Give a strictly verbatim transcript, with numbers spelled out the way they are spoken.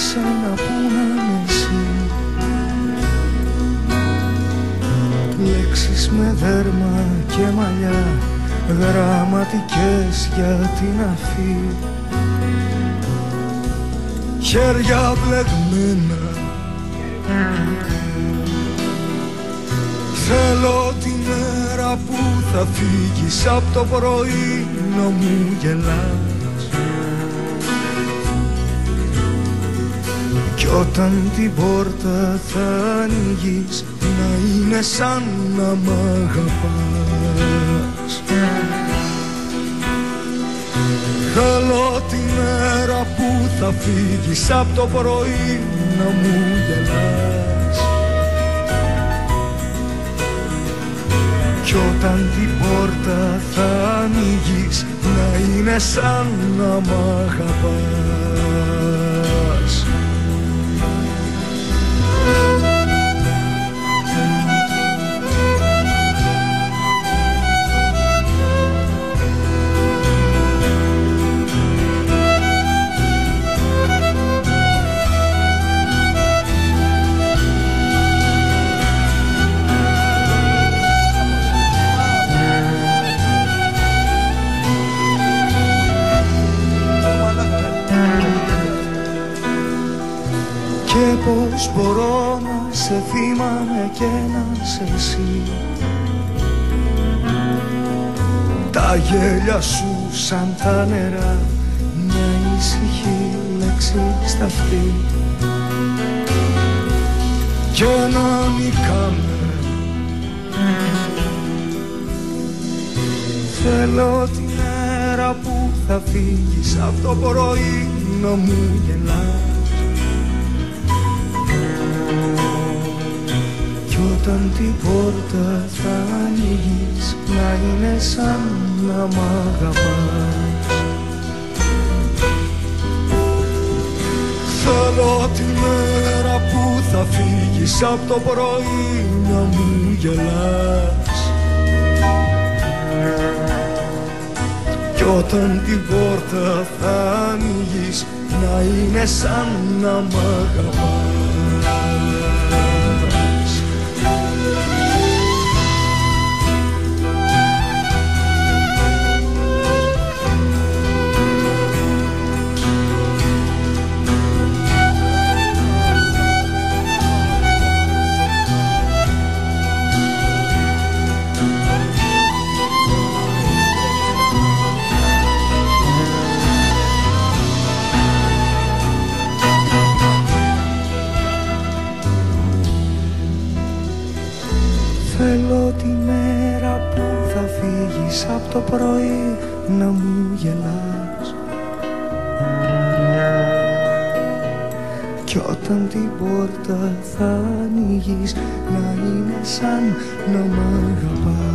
σένα που να είναι εσύ. Λέξεις με δέρμα και μαλλιά, γραμματικές για την αφή. Χέρια μπλεγμένα, θέλω τη μέρα που θα φύγεις απ' το πρωί να μου γελάς. Κι όταν την πόρτα θα ανοίγεις να είναι σαν να μ' αγαπάς. Θέλω τη μέρα που θα φύγεις απ' το πρωί να μου γελάς. Κι όταν την πόρτα θα ανοίγεις να είναι σαν να μ' αγαπάς. Και πως μπορώ να σε θυμάμαι και να σε εσύ. Τα γέλια σου σαν τα νερά, μια ήσυχη λέξη στα αυτή. Και να νικάμε, θέλω τη μέρα που θα φύγεις απ' το πρωί να μου γελάς. Όταν την πόρτα θα ανοίγεις να είναι σαν να μ' αγαπάς. Θέλω τη μέρα που θα φύγεις απ' το πρωί να μου γελάς. Κι όταν την πόρτα θα ανοίγεις να είναι σαν να μ' αγαπάς. Θέλω τη μέρα που θα φύγεις απ' το πρωί να μου γελάς. Κι όταν την πόρτα θα ανοίγεις να είναι σαν να μ' αγαπάς.